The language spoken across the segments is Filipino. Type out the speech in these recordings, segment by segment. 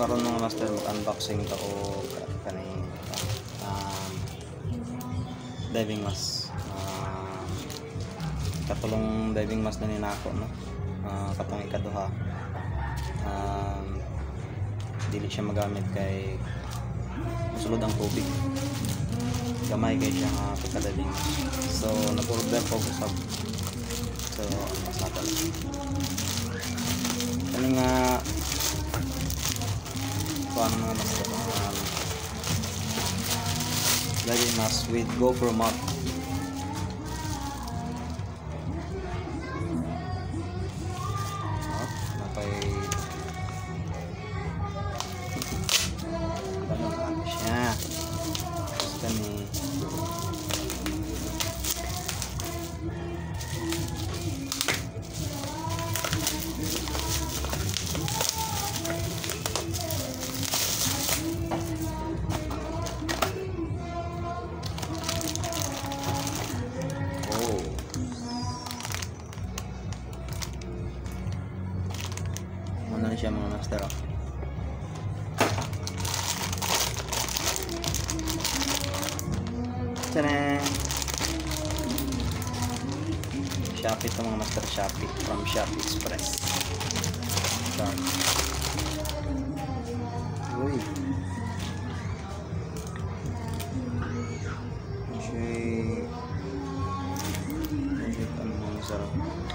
karon mga master unboxing to o kaning diving mask. Katulong diving mask na ninako no. Katong ikaduha. Dili siya magamit kay musulod ang tubig. Gamay kay siya nga pagka-diving mask. So nag-order ko usab. So mas natal. Kani nga kuan nga master diving mask with GoPro mount. Ano siya mga master? Tanan! Shopee ito mga master, Shopee from Shopee Express. Start. Uy! Ano mga master?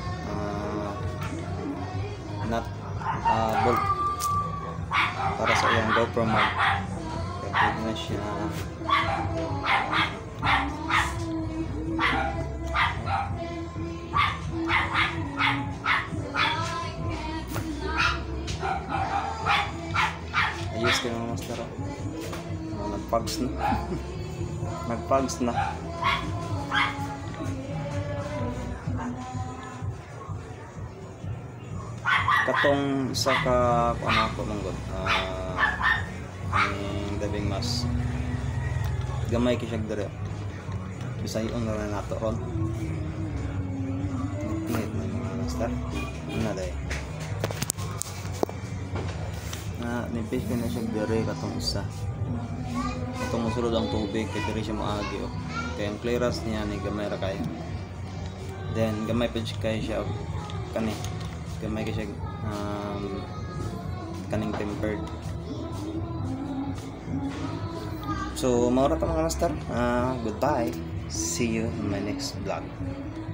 Bolt para sa iyong GoPro mount. Kapag na siya ayos kayo mga master. Nagpags na nagpags na. Katong isa ka ano ako manggod ang diving mask gamay kisag dire bisay on na nato ron nit na mga master na day na nipis ka na siya dire katong isa katong musulod ang tubig kay dire siya moagi kaya ang clearance niya ni gamay ra kay then gamay pa siya kani gamay ka siya kaning tempered. So maura ta mga master. Goodbye, see you in my next vlog.